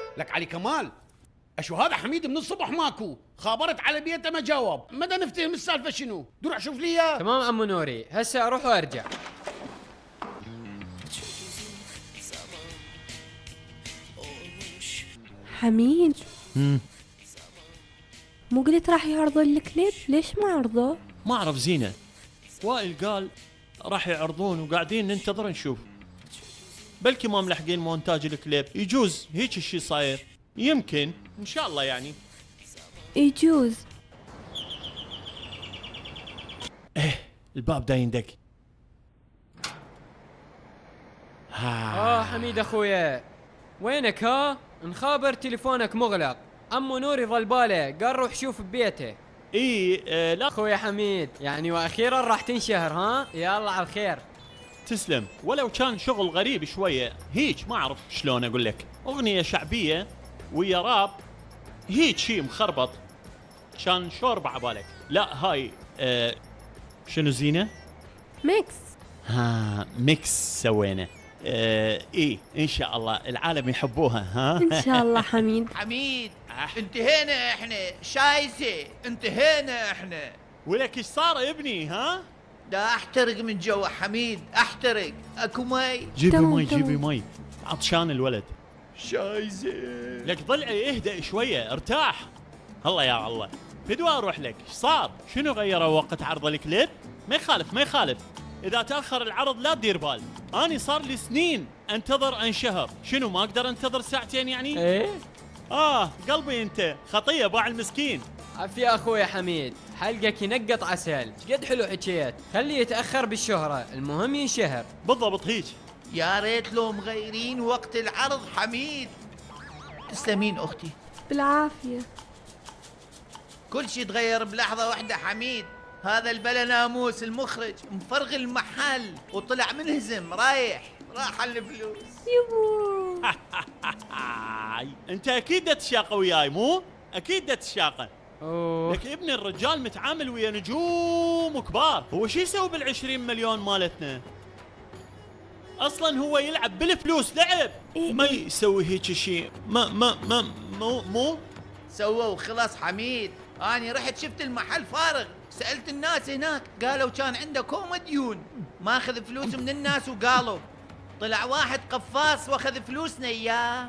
لك علي كمال، اشو هذا حميد من الصبح ماكو، خابرت على بيته ما جاوب، مدى نفتهم السالفه شنو؟ روح شوف لي اياه. تمام عمو نوري، هسه اروح وارجع. حميد، مو قلت راح يعرضوا الكليب؟ ليش ما عرضوه؟ ما اعرف زينة، وائل قال راح يعرضون وقاعدين ننتظر نشوف. بلكي ما ملحقين مونتاج الكليب، يجوز هيك الشي صاير، يمكن ان شاء الله يعني. يجوز. الباب دا يندق. حميد اخويا، وينك ها؟ نخابر تليفونك مغلق، عمو نوري ظل باله قال روح شوف ببيته. لا اخويا حميد، يعني واخيرا راح تنشهر ها؟ يلا على الخير. تسلم، ولو كان شغل غريب شوية هيك، ما اعرف شلون اقول لك، اغنية شعبية ويا راب هيك شي مخربط، كان شوربة عبالك. لا هاي شنو زينة؟ ميكس. ميكس سوينا. ايه ان شاء الله العالم يحبوها. ان شاء الله حميد. حميد انتهينا احنا، شايسه انتهينا احنا. ولك ايش صار يا ابني؟ دا احترق من جوا حميد، احترق. اكو مي؟ جيبي تمام مي تمام. جيبي مي، عطشان الولد. شايسه. لك ضل اهدأ شوية، ارتاح. الله يا الله، بدوا اروح لك. ايش صار؟ شنو غيروا وقت عرض الكليب؟ ما يخالف ما يخالف، اذا تاخر العرض لا تدير بال. اني صار لي سنين انتظر انشهر، شنو ما اقدر انتظر ساعتين يعني؟ ايه قلبي انت خطيه باع المسكين. عافية اخويا حميد، حلقك ينقط عسل، قد حلو حكيت، خليه يتاخر بالشهرة، المهم ينشهر. بالضبط هيك. يا ريت لو مغيرين وقت العرض حميد. تسلمين اختي. بالعافية. كل شي تغير بلحظة واحدة حميد. هذا البلا ناموس المخرج مفرغ المحل وطلع منهزم راح الفلوس. يبو. انت اكيد تشاقه وياي، مو اكيد تشاقه. اوه لك ابن الرجال متعامل ويا نجوم كبار، هو شو يسوي بال20 مليون مالتنا؟ اصلا هو يلعب بالفلوس لعب، ما يسوي هيك شيء. مو سووا خلاص حميد. اني رحت شفت المحل فارغ، سألت الناس هناك قالوا كان عنده ديون، ماخذ فلوس من الناس، وقالوا طلع واحد قفاص واخذ فلوسنا اياه.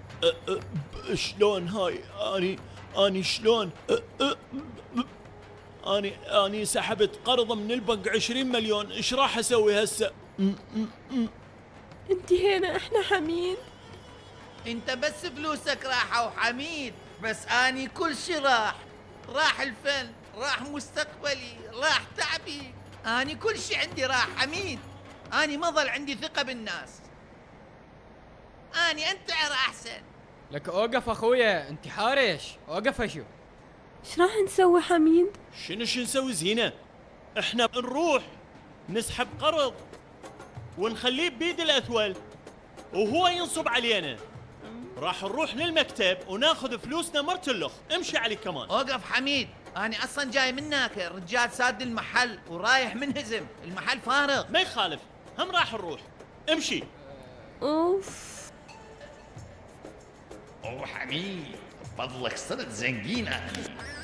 شلون هاي؟ اني شلون؟ اني سحبت قرض من البنك 20 مليون، ايش راح اسوي هسه؟ انتهينا احنا حميد. انت بس فلوسك راحوا حميد، بس اني كل شي راح الفن، راح مستقبلي، راح تعبي، اني كل شي عندي راح حميد. اني ما ظل عندي ثقة بالناس، اني انتحر احسن. لك اوقف اخويا، انت حارش، اوقف اشو. ايش راح نسوي حميد؟ شو نسوي زينة؟ احنا نروح نسحب قرض ونخليه بيد الاثول وهو ينصب علينا. راح نروح للمكتب وناخذ فلوسنا مرتلخ. امشي علي كمان. اوقف حميد، أنا أصلاً جاي منك، الرجال ساد المحل ورايح منهزم، المحل فارغ. ما يخالف، هم راح نروح. امشي. اوف. حميد فضلك صرت زنقين أخي.